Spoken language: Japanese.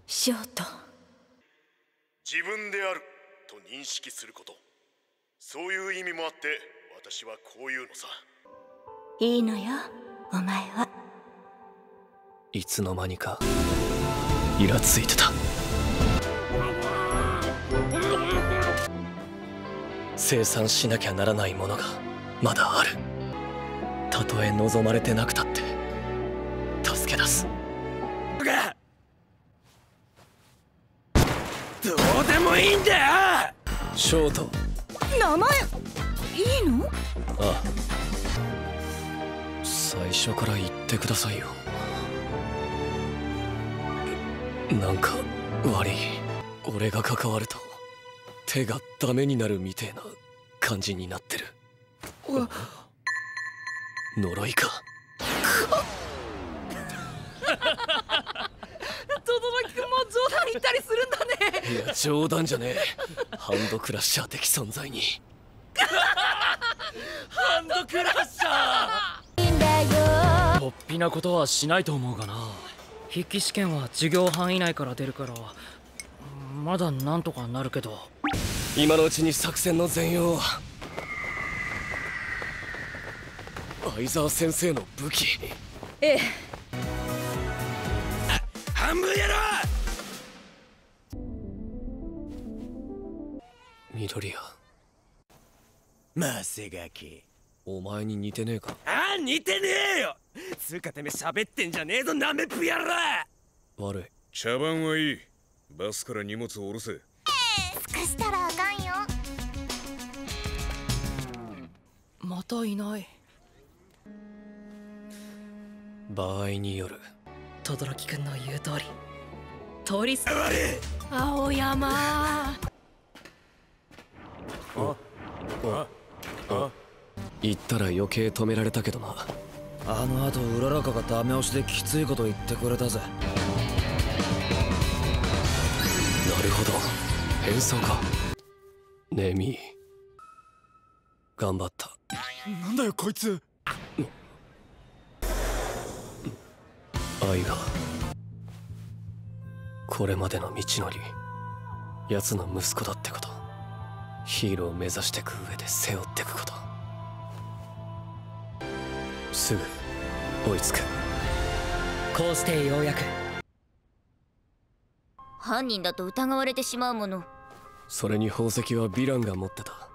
ショート。 自分であると認識すること、そういう意味もあって私はこう言うのさ。 いいのよ、お前は。 いつの間にかイラついてた。生産しなきゃならないものがまだある。たとえ望まれてなくたって助け出す。 どうでもいいんだよ。 ショート。 名前いいの？ ああ、最初から言ってくださいよ。なんか悪い。俺が関わると手がダメになるみてえな感じになってる。呪いか。 轟くんも冗談言ったりするんだね。 いや冗談じゃねえ。ハンドクラッシャー的存在に。 ハンドクラッシャー。 突飛なことはしないと思うがな。筆記試験は授業範囲内から出るからまだなんとかなるけど。 今のうちに作戦の全容は相沢先生の武器。 ええ。 半分やろ。 緑谷、 マセガキ、 お前に似てねえか。 ああ似てねえよ。つうかてめえ喋ってんじゃねえぞなめっぷやら。 悪い。 茶番はいい。バスから荷物を下ろせ。 すかしたらあかんよ。 またいない。 場合による。 轟くんの言う通り通りす青山。 言ったら余計止められたけどな。 あの後うららかがダメ押しできついこと言ってくれたぜ。 なるほど、変装か。ねえミー、頑張った。 なんだよこいつ。 愛がこれまでの道のり、奴の息子だってこと、ヒーローを目指してく上で背負ってくこと、すぐ追いつく。 こうしてようやく。 犯人だと疑われてしまうもの。 それに宝石はヴィランが持ってた。